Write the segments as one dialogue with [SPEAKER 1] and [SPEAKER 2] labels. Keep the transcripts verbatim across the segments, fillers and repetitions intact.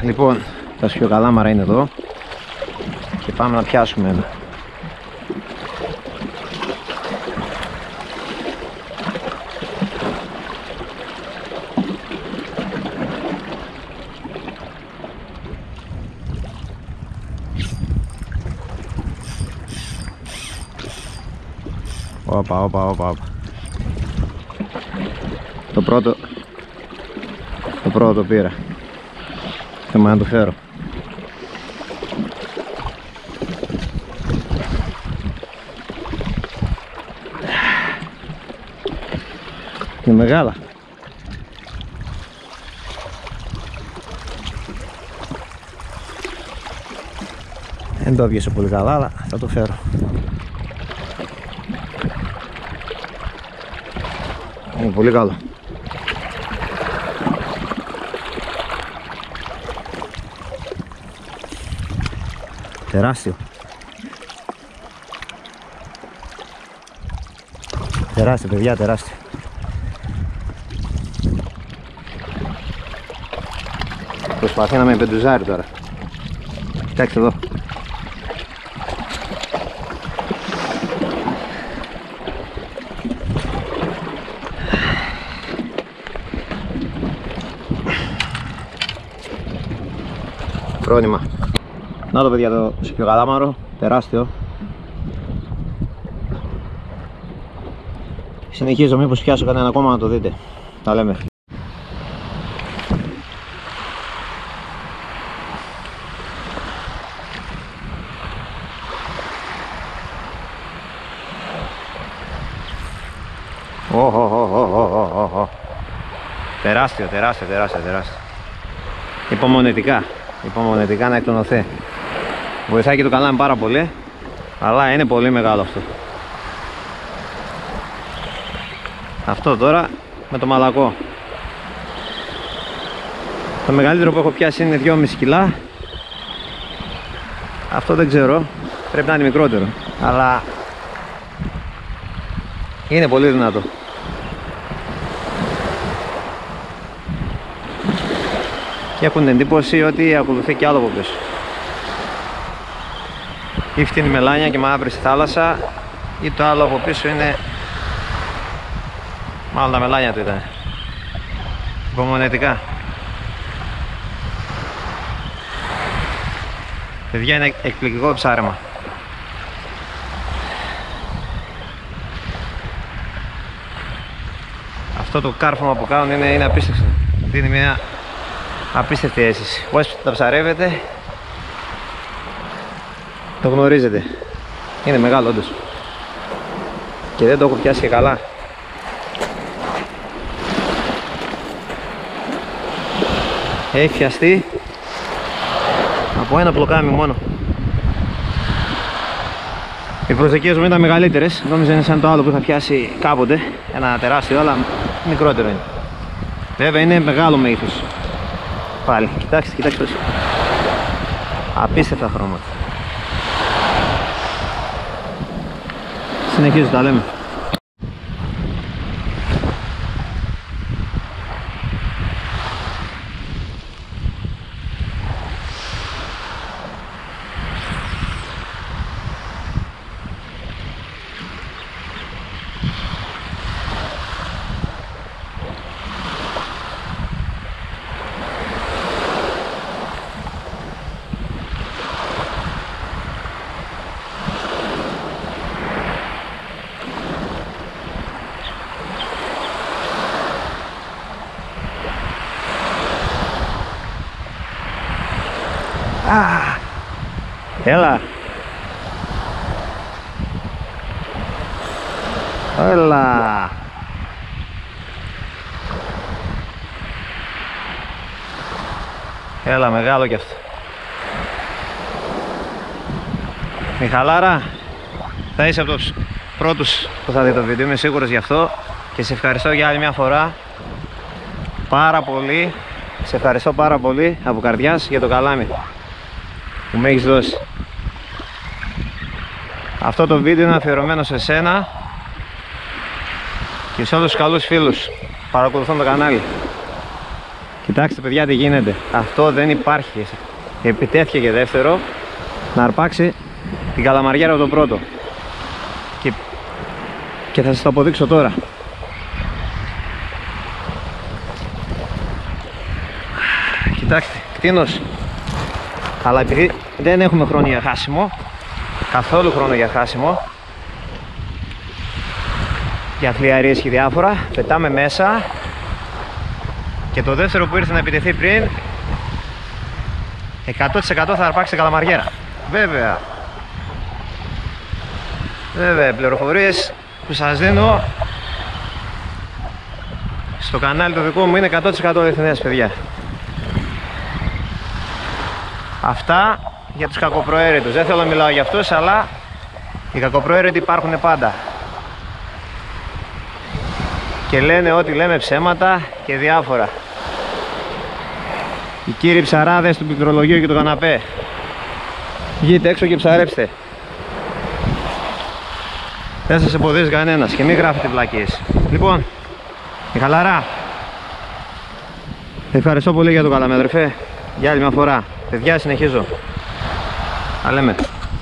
[SPEAKER 1] Λοιπόν, τα σκιοκαλάμαρα είναι εδώ και πάμε να πιάσουμε ένα. Όπα, όπα, όπα, όπα. Το πρώτο Το πρώτο το πήρα. Θέλω να το φέρω. Είναι μεγάλα. Δεν το έπιασε πολύ καλά, αλλά θα το φέρω. Είναι πολύ καλό. Τεράστιο. Τεράστιο, παιδιά, τεράστιο. Προσπαθεί να με πεντουζάρει τώρα. Κοιτάξτε εδώ. Πρόβλημα. Να το, παιδιά, το σκιοκαλάμαρο, τεράστιο. Συνεχίζω, μήπως πιάσω κανένα ακόμα να το δείτε. Τα λέμε. Οχ, οχ, οχ, οχ, οχ. Τεράστιο, τεράστιο, τεράστιο, τεράστιο. Υπομονετικά, υπομονετικά να εκτονωθεί. Βοηθάει και το καλάμι πάρα πολύ, αλλά είναι πολύ μεγάλο αυτό. Αυτό τώρα με το μαλακό. Το μεγαλύτερο που έχω πιάσει είναι δυόμισι κιλά. Αυτό δεν ξέρω, πρέπει να είναι μικρότερο, αλλά είναι πολύ δυνατό. Και έχουν την εντύπωση ότι ακολουθεί και άλλο από πίσω. Ή φτύνει μελάνια και μαύρη στη θάλασσα, ή το άλλο από πίσω είναι, μάλλον τα μελάνια του ήταν. Υπομονετικά. Παιδιά, είναι εκπληκτικό ψάρεμα. Αυτό το κάρφωμα που κάνουν είναι, είναι απίστευτο. Δίνει μια απίστευτη αίσθηση. Όσοι τα ψαρεύετε, το γνωρίζετε. Είναι μεγάλο όντως. Και δεν το έχω πιάσει και καλά. Έχει πιαστεί από ένα πλοκάμι μόνο. Οι προσδοκίες μου ήταν μεγαλύτερες. Νόμιζα είναι σαν το άλλο που είχα πιάσει κάποτε. Ένα τεράστιο, αλλά μικρότερο είναι. Βέβαια είναι μεγάλο μέγεθος. Πάλι, κοιτάξτε, κοιτάξτε τόσο. Απίστευτα χρώματα. Συνεχίζω, τα λέμε. Ah, έλα. Έλα. Έλα, μεγάλο κι αυτό. Μιχαλάρα, θα είσαι από τους πρώτους που θα δει το βίντεο, είμαι σίγουρος γι' αυτό. Και σε ευχαριστώ για άλλη μια φορά πάρα πολύ. Σε ευχαριστώ πάρα πολύ από καρδιάς για το καλάμι που με έχεις δώσει. Αυτό το βίντεο είναι αφιερωμένο σε σένα και σε όλους τους καλούς φίλους που παρακολουθούν το κανάλι. Κοιτάξτε παιδιά τι γίνεται. Αυτό δεν υπάρχει. Επιτέθηκε και δεύτερο να αρπάξει την καλαμαριέρα από τον πρώτο. Και, και θα σας το αποδείξω τώρα. Κοιτάξτε, κτήνος. Αλλά επειδή δεν έχουμε χρόνο για χάσιμο, καθόλου χρόνο για χάσιμο, για φλιαρίες και διάφορα, πετάμε μέσα. Και το δεύτερο που ήρθε να επιτεθεί πριν, εκατό τοις εκατό θα αρπάξει την καλαμαριέρα. Βέβαια. Βέβαια, πληροφορίες που σας δίνω στο κανάλι το δικό μου είναι εκατό τοις εκατό αληθινές, παιδιά. Αυτά για τους κακοπροαίρετους. Δεν θέλω να μιλάω για αυτούς, αλλά οι κακοπροαίρετοι υπάρχουν πάντα. Και λένε ότι λέμε ψέματα και διάφορα. Οι κύριοι ψαράδες του πληκτρολογίου και του καναπέ, βγείτε έξω και ψαρέψτε. Δεν σας εμποδίζει κανένας και μην γράφετε βλακίες. Λοιπόν, η χαλαρά. Ευχαριστώ πολύ για το καλάμε, αδερφέ. Για άλλη μια φορά. Παιδιά, συνεχίζω. Τα λέμε.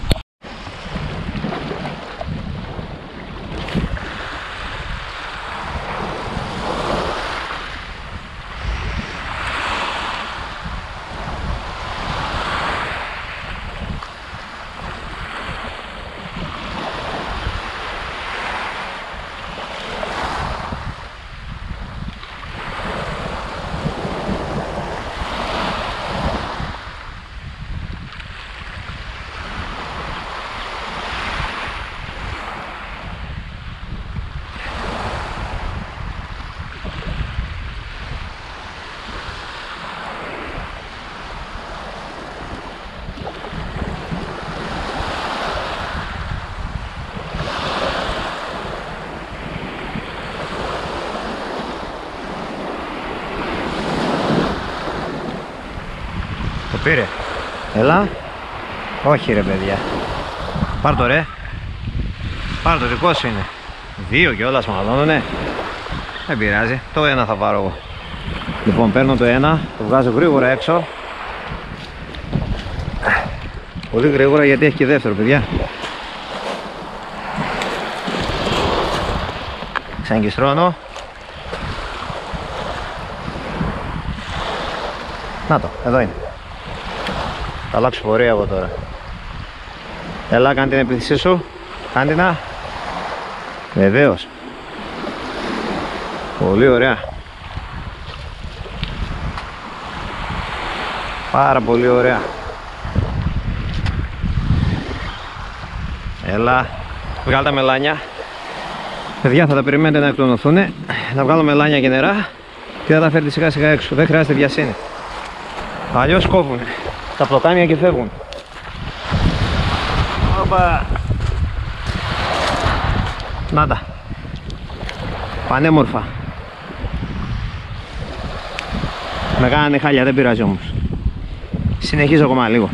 [SPEAKER 1] Το πήρε. Έλα. Όχι ρε παιδιά. Πάρ' το ρε. Πάρ' το, δικό σου είναι. Δύο κιόλας μάλλον, ναι. Δεν πειράζει. Το ένα θα πάρω εγώ. Λοιπόν, παίρνω το ένα, το βγάζω γρήγορα έξω. Πολύ γρήγορα γιατί έχει και δεύτερο, παιδιά. Ξαγκιστρώνω. Να το, εδώ είναι. Θα αλλάξω πορεία από τώρα. Έλα, κάνε την επίθεσή σου. Κάντε να. Βεβαίως. Πολύ ωραία. Πάρα πολύ ωραία. Έλα. Βγάλω τα μελάνια. Παιδιά, θα τα περιμένετε να εκτονωθούν. Να βγάλω μελάνια και νερά και θα τα φέρετε σιγά σιγά έξω. Δεν χρειάζεται βιασύνη. Αλλιώς κόβουν τα πλοκάμια και φεύγουν. Οπα. Να τα. Πανέμορφα. Με κάνανε χάλια, δεν πειράζει όμως. Συνεχίζω ακόμα λίγο.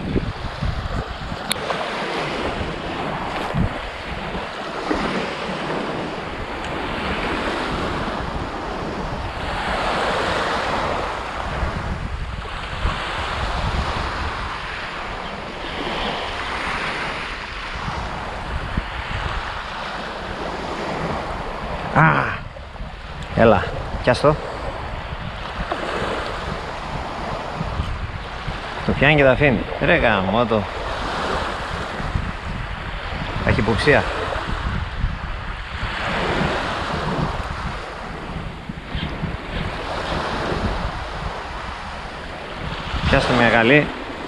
[SPEAKER 1] Α, έλα, πιάσ' το. Το πιάνει και τα αφήνει. Ρε γαμώτο. Έχει υποψία. Πιάσ' το μια καλή.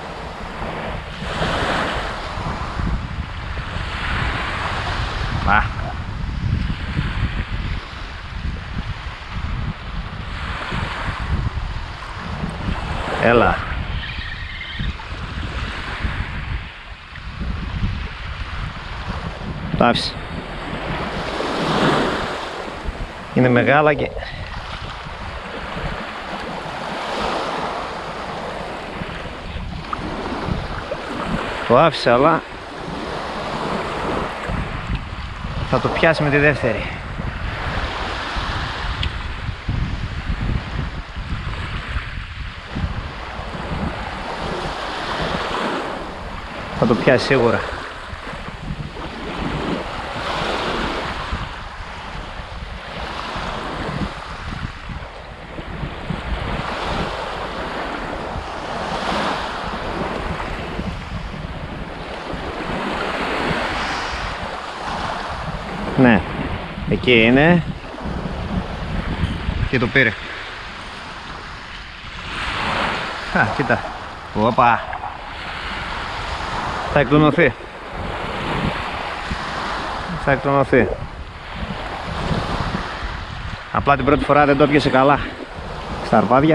[SPEAKER 1] Α. Έλα. Το άφησε. Είναι μεγάλα και... Το άφησε, αλλά θα το πιάσει με τη δεύτερη. Θα το πιάσει σίγουρα. Ναι, εκεί είναι. Και το πήρε. Α, κοίτα. Οπα. Θα εκκλονωθεί. Θα εκκλονωθεί. Απλά την πρώτη φορά δεν το έπιασε καλά στα αρπάδια.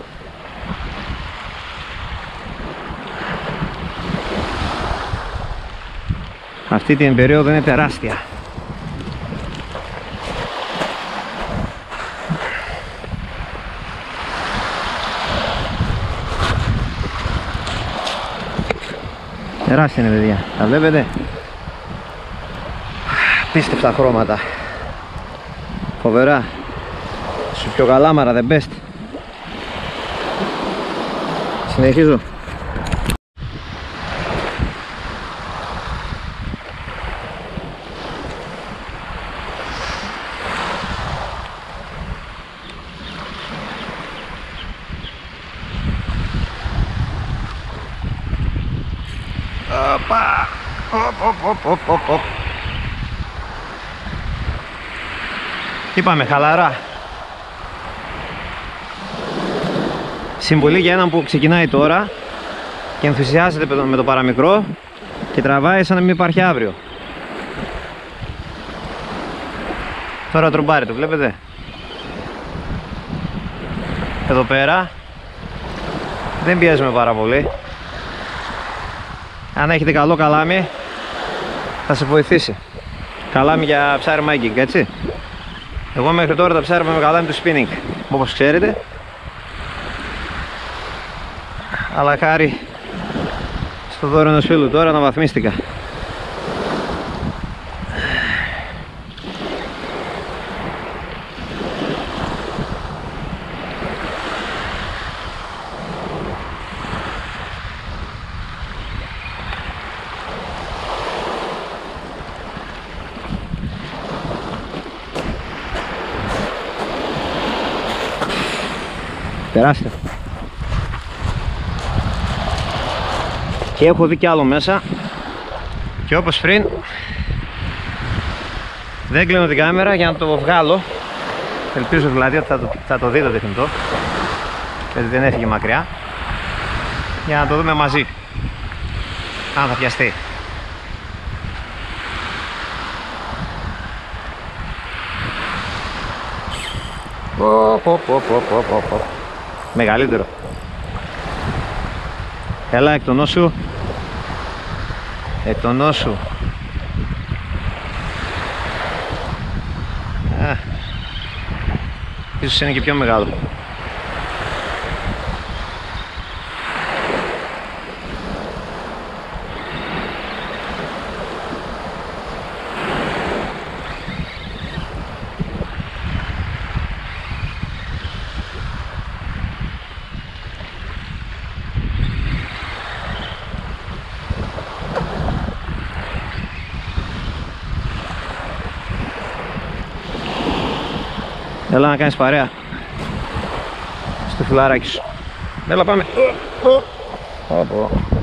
[SPEAKER 1] Αυτή την περίοδο είναι τεράστια. Τεράστια είναι, παιδιά. Τα βλέπετε. Πίστευτα χρώματα. Φοβερά. Σου πιο καλάμαρα, the best. Συνεχίζω. Οπα! Οπ, οπ, οπ, οπ, οπ. Τι πάμε, χαλαρά. Συμβουλή για έναν που ξεκινάει τώρα και ενθουσιάζεται με το παραμικρό και τραβάει σαν να μην υπάρχει αύριο. Τώρα τρομπάρει, το βλέπετε. Εδώ πέρα δεν πιέζουμε πάρα πολύ. Αν έχετε καλό καλάμι θα σε βοηθήσει. Καλάμι για ψάρεμα έγκυγκ, έτσι. Εγώ μέχρι τώρα τα ψάρεμα με καλάμι του spinning, όπως ξέρετε. Αλλά χάρη στο δώρο ενός φίλου τώρα αναβαθμίστηκα. Τεράστιο. Και έχω δει κι άλλο μέσα. Και όπως πριν δεν κλείνω την κάμερα για να το βγάλω. Ελπίζω δηλαδή ότι θα το, θα το δει το τεχνητό, γιατί δεν έφυγε μακριά. Για να το δούμε μαζί, αν θα πιαστεί. Πω, πω, πω, πω, πω, πω. Μεγαλύτερο. Έλα, εκ των όσου. Εκ των όσου. Α, ίσως είναι και πιο μεγάλο. Έλα να κάνεις παρέα στο φιλαράκι σου. Έλα πάμε.